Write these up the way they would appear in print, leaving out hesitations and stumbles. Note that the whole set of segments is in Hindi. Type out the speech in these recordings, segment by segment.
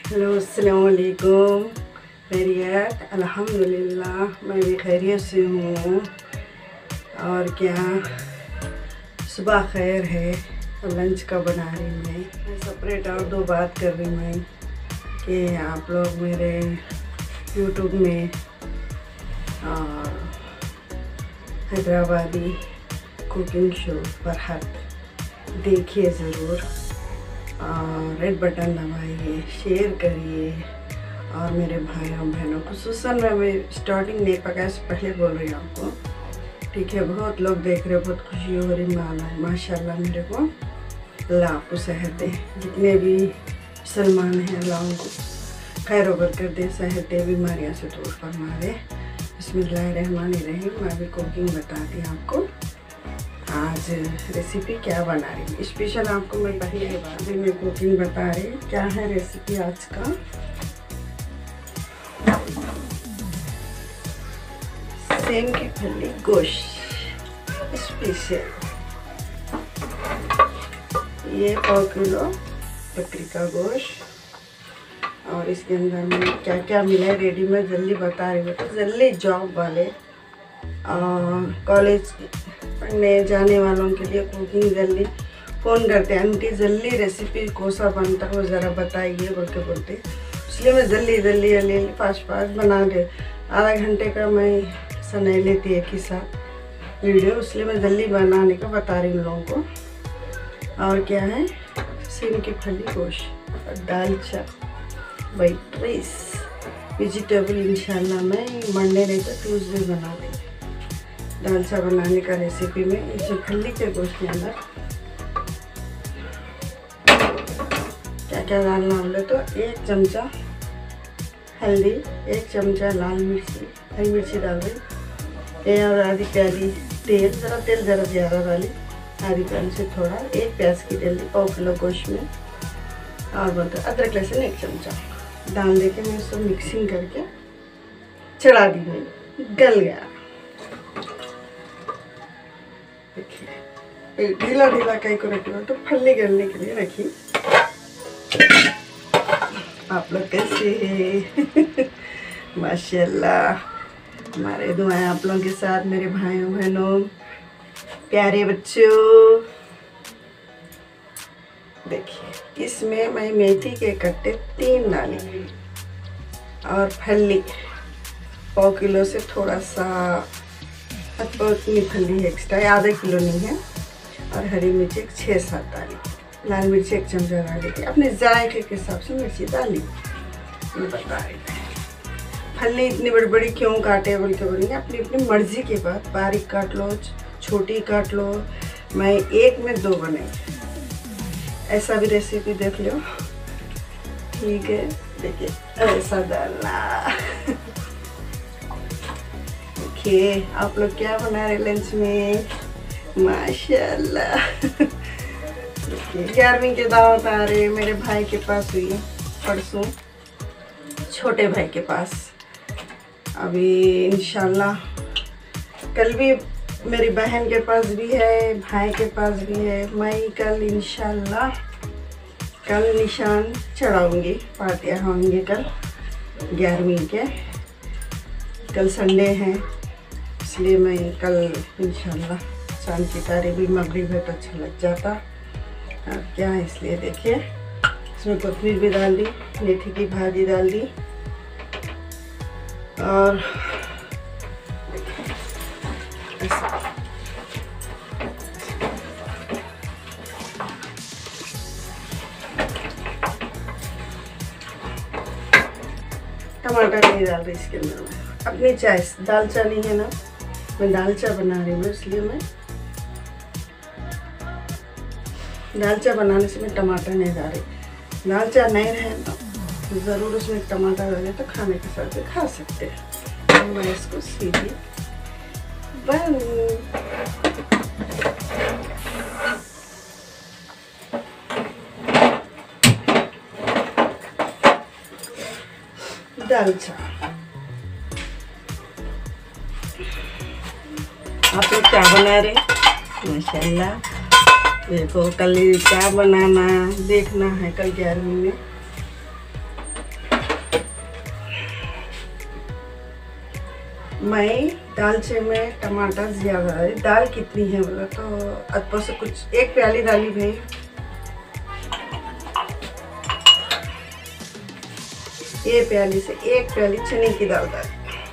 हेलो, अस्सलाम वालेकुम। खैरियत? अल्हम्दुलिल्लाह मैं भी खैरियत से हूँ। और क्या, सुबह खैर है। और लंच का बना रही मैं सेपरेट और दो बात कर रही मैं कि आप लोग मेरे यूट्यूब में हैदराबादी कुकिंग शो फरहत देखिए ज़रूर। रेड बटन दबाइए, शेयर करिए। और मेरे भाइयों बहनों खुसूसन मैं स्टार्टिंग नहीं पकाया से पहले बोल रही हूँ आपको, ठीक है। बहुत लोग देख रहे हो, बहुत खुशी हो रही माशाल्लाह। मेरे को अल्लाह आपको सेहत दे। जितने भी मुसलमान हैं अल्लाह उनको खैर बरकत दे, सेहत दे, बीमारियों से दूर फरमा दे। बिस्मिल्लाहिर्रहमानिर्रहीम। मैं भी कुकिंग बताती हूँ आपको। आज रेसिपी क्या बना रही हूँ स्पेशल आपको मैं पहले बार में कुकिंग बता रही। क्या है रेसिपी आज का? सेम की फली गोश्त स्पेशल। ये 1 किलो बकरी का गोश्त। और इसके अंदर में क्या क्या मिला है रेडी में जल्दी बता रही हूँ। तो जल्दी जॉब वाले कॉलेज पढ़ने जाने वालों के लिए कुकिंग जल्दी फ़ोन करते हैं, आंटी जल्दी रेसिपी कौन सा बनता है वो ज़रा बताइए बोल के बोलते। इसलिए मैं जल्दी फास्ट बना दे। आधा घंटे का मैं समय लेती है कि साथ वीडियो, इसलिए मैं जल्दी बनाने का बता रही हूँ लोगों को। और क्या है, सीम की फली गोश्त और दालचा वाइट राइस वेजिटेबल। इंशाल्लाह मैं मंडे नहीं तो ट्यूसडे बना देंगे दालचा बनाने का रेसिपी में। इस फली के गोश्त के अंदर क्या क्या डालना बोले तो 1 चमचा हल्दी, 1 चमचा लाल मिर्ची, हरी मिर्ची डाल रही, और आधी प्याली तेल, तेल ज़रा ज़्यादा डाली, आधी प्याली से थोड़ा, 1 प्याज की डाली 1 किलो गोश्त में। और बोलते अदरक लहसुन 1 चमचा डाल दे के मैं उसको मिक्सिंग करके चढ़ा दी। मैं गल गया। देखिए ढीला ढीला कहीं को रखी हो तो फली गलने के लिए रखी। आप लोग कैसे हैं? माशाल्लाह, हमारे दुआएं आप लोगों के साथ, मेरे भाइयों बहनों प्यारे बच्चों। देखिए इसमें मैं मेथी के कट्टे 3 डाली और फली 1 किलो से थोड़ा सा उतनी फली है एक्स्ट्रा, आधा किलो नहीं है। और हरी मिर्ची 6-7 डाली, लाल मिर्ची 1 चमचा डाली थी, अपने जायके के हिसाब से मिर्ची डाली। मैं बता रही फली इतनी बड़ी बड़ी क्यों काटे बोल के बोलेंगे, अपनी अपनी मर्जी के बाद बारीक काट लो, छोटी काट लो। मैं 1 में 2 बनाई, ऐसा भी रेसिपी देख लो, ठीक है। देखिए ऐसा डालना। देखिए आप लोग क्या बना रहे लंच में? माशाल्लाह। देखिए 11वीं के दावत आ रहे मेरे भाई के पास हुई परसों, छोटे भाई के पास। अभी इंशाल्लाह कल भी मेरी बहन के पास भी है, भाई के पास भी है। मैं कल इंशाल्लाह कल निशान चढ़ाऊंगी, पार्टियाँ होंगी कल 11वीं के। कल संडे है इसलिए मैं कल इंशाल्लाह शाम की तारीख भी मगरिब है तो अच्छा लग जाता। और क्या है, इसलिए देखिए इसमें कोथिमीर भी डाल दी, मेथी की भाजी डाल दी। और टमाटर नहीं डाल रही इसके अंदर, मैं अपनी चॉइस। दालचा नहीं है ना, मैं दालचा बना रही हूँ, इसलिए मैं दालचा बनाने से मैं टमाटर नहीं डाल रही। दालचा नहीं रहे तो ज़रूर उसमें टमाटर डाले तो खाने के साथ भी खा सकते हैं। तो मैं इसको सीधी बन दालचा। आप लोग क्या बना रहे? माशाल्लाह देखो कल क्या बनाना देखना है कल 11वीं में। मैं दालचे में टमाटर ज़्यादा है। दाल कितनी है बोला तो अदपो से कुछ 1 प्याली डाली भाई। ये प्याली से 1 प्याली चने की दाल डाली,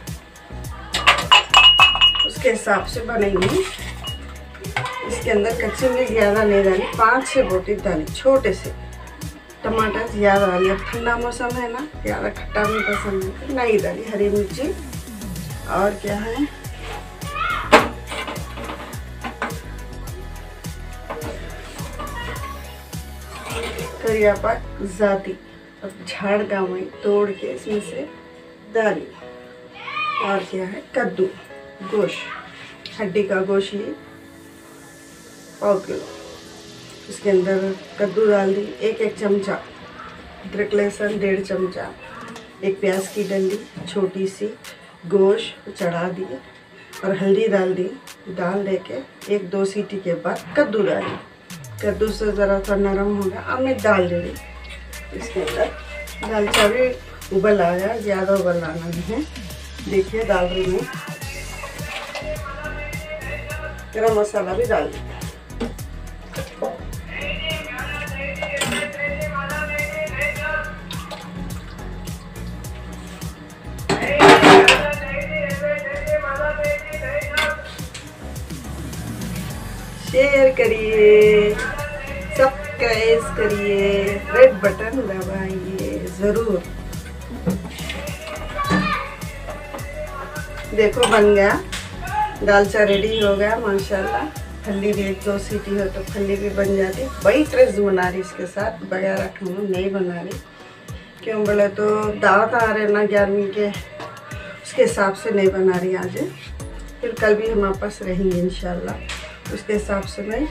उसके हिसाब से बनेंगी। इसके अंदर कच्ची मिर्च ज़्यादा नहीं डाली, 5-6 बोटी डाली, छोटे से। टमाटर ज़्यादा डाली, अब ठंडा मौसम है ना, ज़्यादा खट्टा भी पसंद है तो नहीं डाली। हरी मिर्ची और क्या है, करिया पात जाती, अब झाड़ गाँव में तोड़ के इसमें से डाली। और क्या है, कद्दू, गोश्त, हड्डी का गोश्त ली 1 किलो, इसके अंदर कद्दू डाल दी, 1 चमचा अदरक लहसुन 1.5 चमचा, 1 प्याज की डंडी छोटी सी, गोश्त चढ़ा दिए और हल्दी डाल दी। डाल दे के 1-2 सीटी के बाद कद्दू डाली। कद्दू से ज़रा सा नरम हो गया, अब मैं दाल दे दी इसके अंदर। दाल चावल उबल आया, ज़्यादा उबल आना नहीं है। देखिए डाल रही हूँ, गरम मसाला भी डाल दी। शेयर करिए, सब्सक्राइब करिए, रेड बटन दबाइए ज़रूर। देखो बन गया, दालचा रेडी हो गया माशाल्लाह। फल्ली भी 1-2 सीटी हो तो फल्ली भी बन जाती। वाइट राइस बना रही इसके साथ, बगैर रखूँ नहीं बना रही। क्यों बोले तो दावत आ रहे ना 11वीं के, उसके हिसाब से नहीं बना रही आज। फिर कल भी हमारे पास रहेंगे इंशाल्लाह, उसके हिसाब से मैं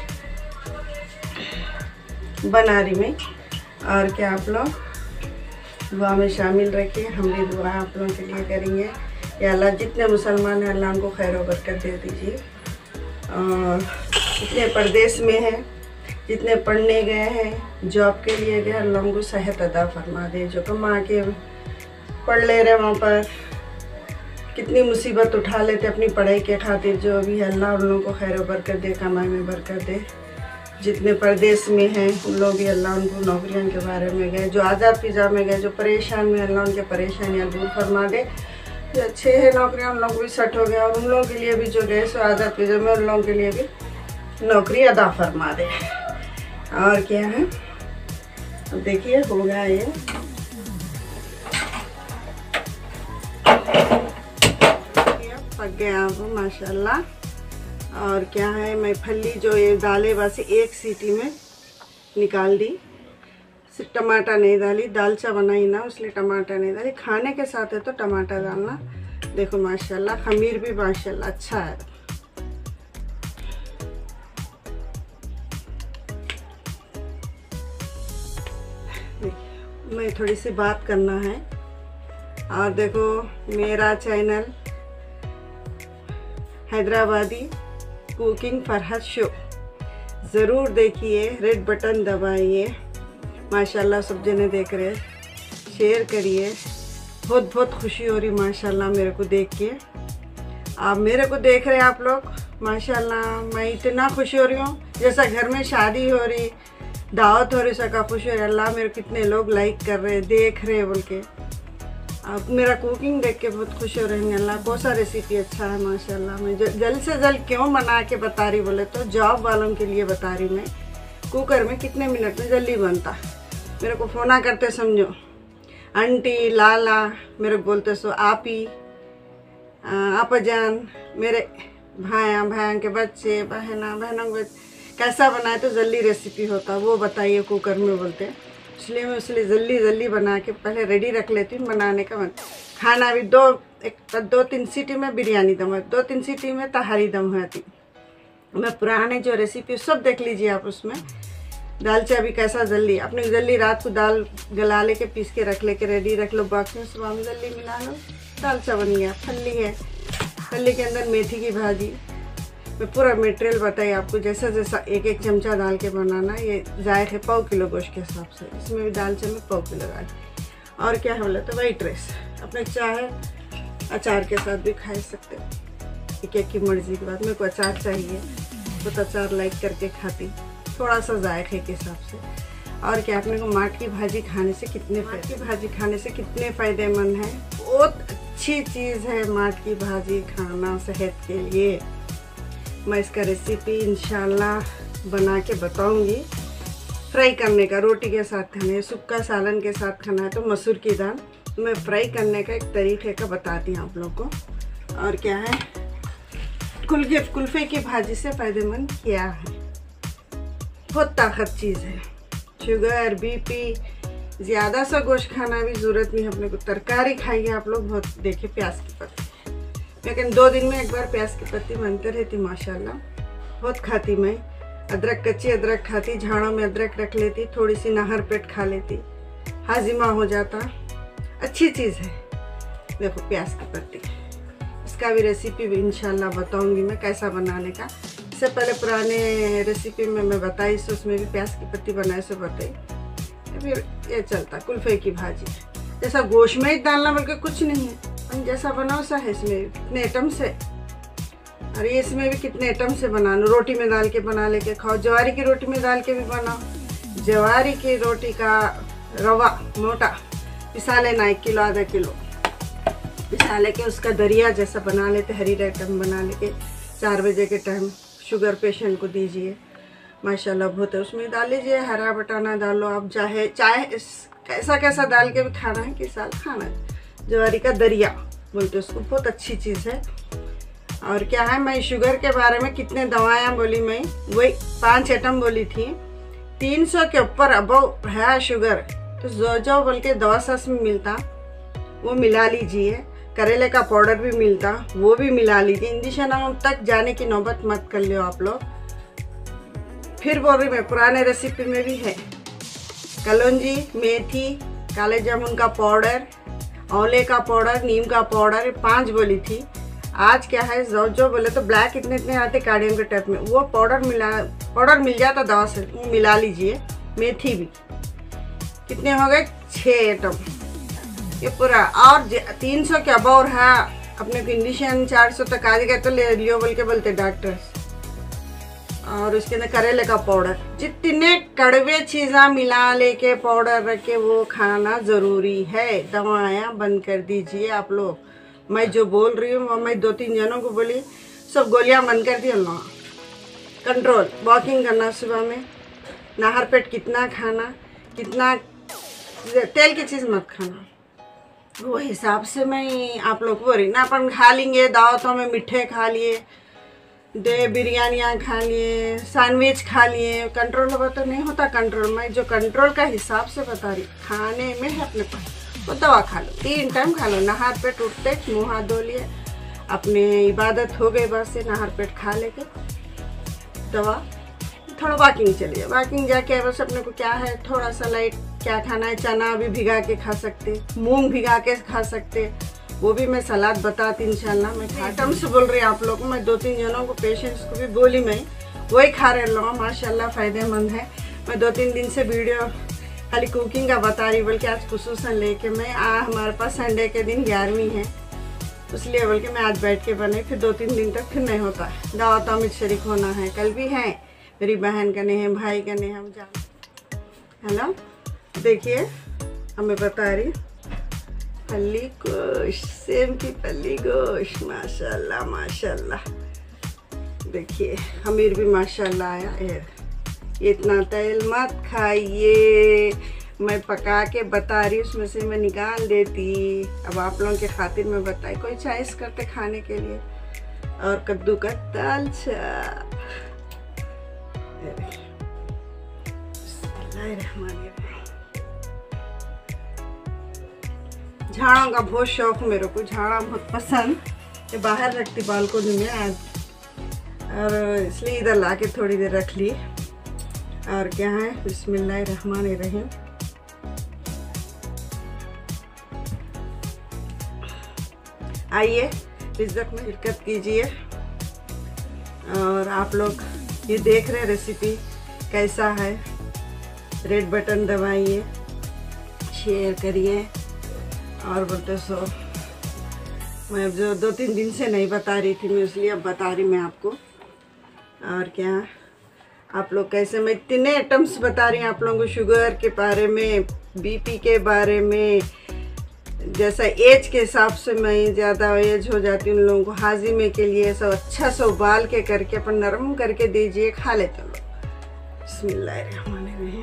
बना रही मैं। और क्या आप लोग दुआ में शामिल रखिए, हम भी दुआ आप लोगों के लिए करेंगे। या अल्लाह जितने मुसलमान हैं अल्लाह उनको खैर व बरकत दे दीजिए। और जितने परदेश में हैं, जितने पढ़ने गए हैं, जॉब के लिए गए, अल्लाह उनको सेहत अदा फरमा दे। जो कमा के पढ़ ले रहे वहाँ पर कितनी मुसीबत उठा लेते अपनी पढ़ाई के खातिर, जो भी है अल्लाह उन लोगों को खैर व बरकत दे, कमाई में बरकत दे। जितने परदेश में हैं उन लोग भी अल्लाह उनको नौकरियों के बारे में गए, जो आज़ाद फिजा में गए, जो परेशान में, अल्लाह उनके परेशानियाँ दूर फरमा दे। जो अच्छे हैं नौकरियाँ उन लोग भी सेट हो गया, और उन लोगों के लिए भी जो गए सो आज़ाद फिजा में, उन लोगों के लिए भी नौकरी अदा फरमा दे। और क्या है, अब देखिए हो गया ये। पक गया अब माशाल्लाह। और क्या है, मैं फली जो ये दाले बस 1 सीटी में निकाल दी। सिर्फ टमाटर नहीं डाली, दालचा बनाई ना इसलिए टमाटर नहीं डाली। खाने के साथ है तो टमाटर डालना। देखो माशाल्लाह खमीर भी माशाल्लाह अच्छा है। मैं थोड़ी सी बात करना है। और देखो मेरा channel Hyderabadi cooking Farhat show ज़रूर देखिए, रेड बटन दबाइए। माशाल्लाह सब जने देख रहे, शेयर करिए। बहुत बहुत खुशी हो रही माशाल्लाह मेरे को देख के। आप मेरे को देख रहे हैं आप लोग माशाल्लाह, मैं इतना खुश हो रही हूँ जैसा घर में शादी हो रही, दावत हो रही, सबका खुश हो रही। अल्लाह मेरे कितने लोग लाइक कर रहे, देख रहे बोल के। आप मेरा कुकिंग देख के बहुत खुश हो रहे हैं। अल्लाह कौन सा रेसिपी अच्छा है माशाल्लाह। मैं जल्द से जल्द क्यों बना के बता रही बोले तो जॉब वालों के लिए बता रही मैं। कुकर में कितने मिनट में जल्दी बनता। मेरे को फ़ोना करते समझो, आंटी लाला मेरे को बोलते सो आपी आपजान, मेरे भाइयों के बच्चे, बहनों के कैसा बनाए तो जल्दी रेसिपी होता वो बताइए कुकर में बोलते। इसलिए मैं जल्दी बना के पहले रेडी रख लेती हूँ बनाने का। खाना भी 2-3 सीटी में बिरयानी दम, 2-3 सीटी में तहारी दम होती। मैं पुराने जो रेसिपी सब देख लीजिए आप। उसमें दालचा भी कैसा जल्दी, अपने जल्दी रात को दाल गला लेके पीस के रख लेके रेडी रख लो बॉक्स में, सुबह में जल्दी मिला लो, दालचा बन गया। फल्ली है, फल्ली के अंदर मेथी की भाजी। मैं पूरा मटेरियल बताइए आपको, जैसा 1-1 चमचा डाल के बनाना। ये जायक है 1/4 किलो गोश्त के हिसाब से, इसमें भी दालचा में 1/4 किलो डाल। और क्या है बोले तो वाइट राइस, अपने चाहे अचार के साथ भी खा सकते हो, एक एक की मर्जी की बात। मेरे को अचार चाहिए तो अचार लाइक करके खाती, थोड़ा सा जायके के हिसाब से। और क्या, अपने को माट की भाजी खाने से कितने फ़ायदेमंद है, बहुत अच्छी चीज़ है माट की भाजी खाना सेहत के लिए। मैं इसका रेसिपी इंशाल्लाह बना के बताऊंगी। फ्राई करने का, रोटी के साथ खाना है, सुक्का सालन के साथ खाना है तो मसूर की दाल, मैं फ्राई करने का एक तरीके का बताती हूँ आप लोग को। और क्या है, कुल्फे की भाजी से फ़ायदेमंद क्या है, बहुत ताकत चीज़ है। शुगर, बीपी, ज़्यादा सा गोश्त खाना भी ज़रूरत नहीं है अपने को। तरकारी खाइए आप लोग बहुत। देखिए प्याज की पत्ती, लेकिन 2 दिन में एक बार प्याज की पत्ती बनते रहती माशाल्लाह, बहुत खाती मैं। अदरक, कच्ची अदरक खाती, झाड़ों में अदरक रख लेती, थोड़ी सी नहर पेट खा लेती, हाजिमा हो जाता, अच्छी चीज़ है। देखो प्याज की पत्ती, इसका भी रेसिपी भी इंशाल्लाह बताऊंगी मैं कैसा बनाने का। इससे पहले पुराने रेसिपी में मैं बताई सो उसमें भी प्याज की पत्ती बनाए सो बताई। फिर ये चलता कुल्फे की भाजी, जैसा गोश्त में ही डालना बल्कि कुछ नहीं है, हम जैसा बनाओ सा है। इसमें कितने आइटम से, अरे इसमें भी कितने आइटम से बनाना। रोटी में डाल के बना लेके खाओ, ज्वारी की रोटी में डाल के भी बनाओ। ज्वारी की रोटी का रवा मोटा पिसा लेना, 1 किलो आधा किलो पिसा लेके उसका दरिया जैसा बना लेते, हरी आइटम बना लेके 4 बजे के टाइम शुगर पेशेंट को दीजिए, माशाल्लाह बहुत है। उसमें डाल लीजिए हरा बटाना डालो आप, चाहे कैसा कैसा डाल के भी खाना है, किस साल खाना है। ज्वारी का दरिया बोलते उसको, बहुत अच्छी चीज़ है। और क्या है, मैं शुगर के बारे में कितने दवाएं बोली, मैं वही 5 आइटम बोली थी। 300 के ऊपर अबव है शुगर, तो जो बोल के दवा सस में मिलता वो मिला लीजिए। करेले का पाउडर भी मिलता, वो भी मिला लीजिए। इंजेक्शन तक जाने की नौबत मत कर लियो आप लोग। फिर बोल रही मैं, पुराने रेसिपी में भी है, कलौंजी, मेथी, काले जामुन का पाउडर, आंवले का पाउडर, नीम का पाउडर, 5 बोली थी। आज क्या है, जो बोले तो ब्लैक इतने आते कार्डियम के टाइप में, वो पाउडर मिल जाता दवा से, वो मिला लीजिए। मेथी भी, कितने हो गए 6 आइटम ये पूरा। और 300 के अबाउट है, अपने को इंजेक्शन 400 तक आ गए तो ले लियो बोल के बोलते डॉक्टर्स। और उसके अंदर करेले का पाउडर, जितने कड़वे चीज़ा मिला लेके पाउडर रख के वो खाना ज़रूरी है। दवाएं बंद कर दीजिए आप लोग। मैं जो बोल रही हूँ मैं 2-3 जनों को बोली, सब गोलियां बंद कर दी लोग। कंट्रोल, वॉकिंग करना सुबह में, नहर पेट कितना खाना, कितना तेल की चीज़ मत खाना, वो हिसाब से मैं आप लोग को बोल रही ना। अपन खा लेंगे दावतों में, मिठे खा लिए, बिरयानियाँ खा लिए, सैंडविच खा लिए, कंट्रोल होगा तो नहीं होता कंट्रोल। मैं जो कंट्रोल का हिसाब से बता रही, खाने में है अपने पास, वो दवा खा लो, 3 टाइम खा लो। नहर पेट उठते मुँह हाथ धो लिए, अपने इबादत हो गई बस से, नहर पेट खा लेके दवा, थोड़ा वॉकिंग चलिए। वॉकिंग जाके बस अपने को क्या है, थोड़ा सा लाइट क्या खाना है, चना भी भिगा के खा सकते, मूंग भिगा के खा सकते, वो भी मैं सलाद बताती इंशाल्लाह। मैं आइटम से बोल रही आप लोग को, मैं 2-3 जनों को, पेशेंट्स को भी बोली, मैं वही खा रहे लोग, माशाल्लाह फ़ायदेमंद है। मैं 2-3 दिन से वीडियो खाली कुकिंग का बता रही, बल्कि आज खुसूसन लेके मैं हमारे पास संडे के दिन 11वीं है, इसलिए बोल के मैं आज बैठ के बनाई। फिर 2-3 दिन तक फिर नहीं होता है, दावतों में शरीक होना है। कल भी है, मेरी बहन का नहीं है, भाई का नहीं है, हम जान। हेलो, देखिए हमें बता रही फली गोश्त, सेम की फली गोश्त, माशाल्लाह माशाल्लाह। देखिए हमीर भी माशाल्लाह आया। इतना तेल मत खाइए, मैं पका के बता रही, उसमें से मैं निकाल देती। अब आप लोगों के खातिर मैं बताई, कोई चॉइस करते खाने के लिए। और कद्दू का दालचा, झाड़ों का बहुत शौक मेरे को, झाड़ा बहुत पसंद, ये बाहर रखती बालकोनी में आज, और इसलिए इधर लाके थोड़ी देर रख ली। और क्या है, बिस्मिल्लाहिर्रहमानिर्रहीम। आइए रिज़्क़ में शिरकत कीजिए। और आप लोग ये देख रहे रेसिपी कैसा है, रेड बटन दबाइए, शेयर करिए, और बोलते सो मैं जो 2-3 दिन से नहीं बता रही थी, मैं इसलिए अब बता रही मैं आपको। और क्या आप लोग कैसे, मैं इतने आइटम्स बता रही हूँ आप लोगों को, शुगर के बारे में, बीपी के बारे में, जैसा एज के हिसाब से मैं ज़्यादा एज हो जाती हूँ उन लोगों को हाजिमे के लिए सब अच्छा सा उबाल के करके अपन नरम करके दीजिए, खा लेते लोग। बिस्मिल्लाहिर्रहमानिर्रहीम।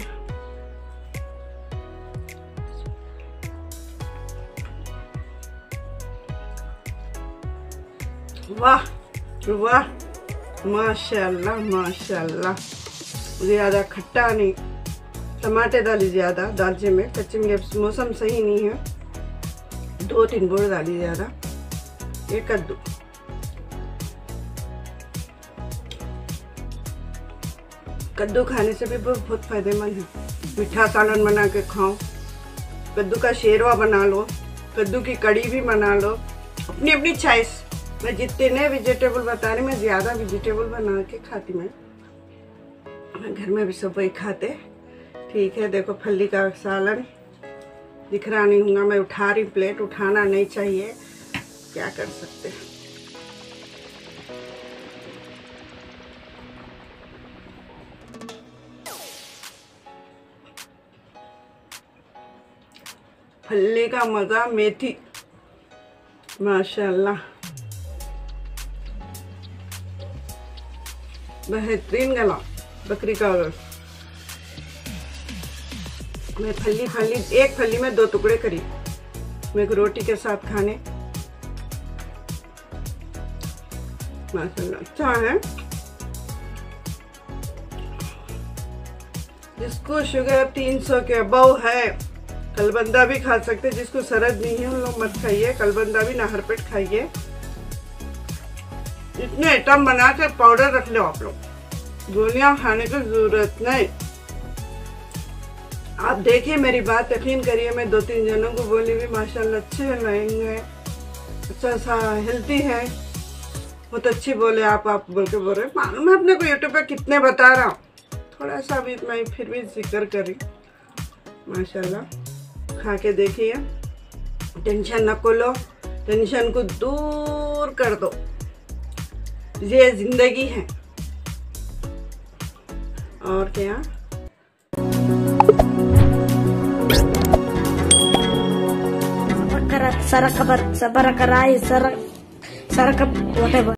वाह वाह, माशाल्लाह माशाल्लाह। ज़्यादा खट्टा नहीं, टमाटे डाली ज़्यादा, दालचे में कच्चे में मौसम सही नहीं है, 2-3 बोर डाली ज़्यादा। ये कद्दू, कद्दू खाने से भी बहुत फायदेमंद है। मीठा सालन बना के खाओ, कद्दू का शेरवा बना लो, कद्दू की कड़ी भी बना लो, अपनी अपनी चॉइस। मैं जितने वेजिटेबल बता रही, मैं ज़्यादा वेजिटेबल बना के खाती। मैं घर में भी सब वही खाते। ठीक है, देखो फल्ली का सालन दिख रहा नहीं होगा, मैं उठा रही, प्लेट उठाना नहीं चाहिए, क्या कर सकते हैं। फल्ली का मज़ा, मेथी माशाल्लाह बेहतरीन गला, बकरी का गोश्त। मैं फल्ली एक फल्ली में 2 टुकड़े करी, मैं रोटी के साथ खाने माशाल्लाह अच्छा है। जिसको शुगर 300 के अबव है, कलबंदा भी खा सकते, जिसको सरद नहीं है उन लोग मत खाइए, कलबंदा भी ना, हर पेट खाइए। इतने आइटम बना के पाउडर रख लो आप लोग, गोलियां खाने की जरूरत नहीं। आप देखिए मेरी बात यकीन करिए, मैं 2-3 जनों को बोली भी माशाल्लाह अच्छे रहेंगे, अच्छा सा हेल्थी है, बहुत अच्छी बोले आप बोल के बोल रहे। मालूम है अपने को यूट्यूब पे कितने बता रहा हूँ, थोड़ा सा भी मैं फिर भी जिक्र करी। माशाल्लाह खा के देखिए, टेंशन न को लो, टेंशन को दूर कर दो, ये जिंदगी है। और क्या Sarakabar, sabar karai, sarak whatever.